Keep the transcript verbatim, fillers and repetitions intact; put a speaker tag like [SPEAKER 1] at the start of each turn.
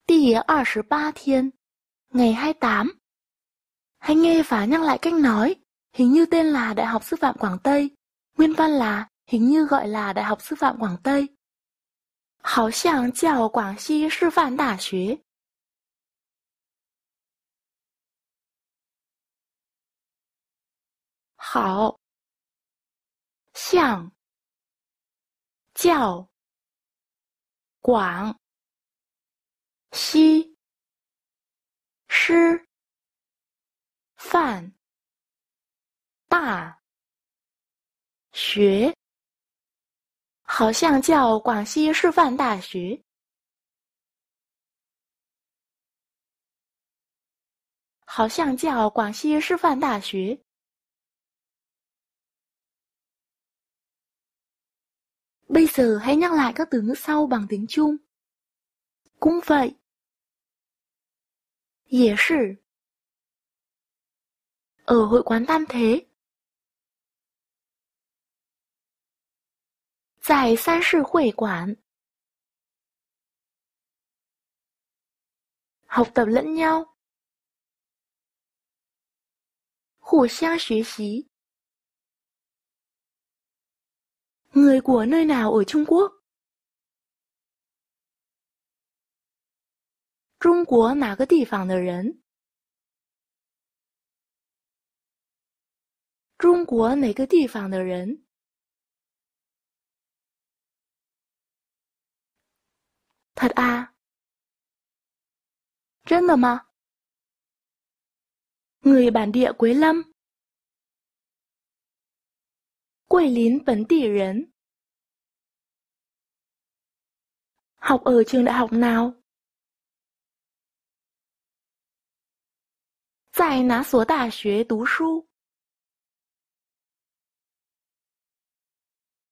[SPEAKER 1] 第二十八天, ngày hai mươi tám. Hãy nghe và nhắc lại cách nói. Hình như tên là Đại học Sư phạm Quảng Tây. Nguyên văn là hình như gọi là Đại học Sư phạm Quảng Tây. 好像叫广西师范大学. 好像叫广西师范大学. 好像叫广西师范大学. 好像叫广西师范大学. Bây giờ hãy nhắc lại các từ ngữ sau bằng tiếng Trung. Cũng vậy. 也是. Ở hội quán Tam Thế. 在三世会馆. Học tập lẫn nhau. 互相学习. Người của nơi nào ở Trung Quốc? 中国哪个地方的人？中国哪个地方的人？ Thật à? 真的吗？ Người bản địa Quế Lâm. 桂林本地人. Học ở trường đại học nào? 在哪所大学读书？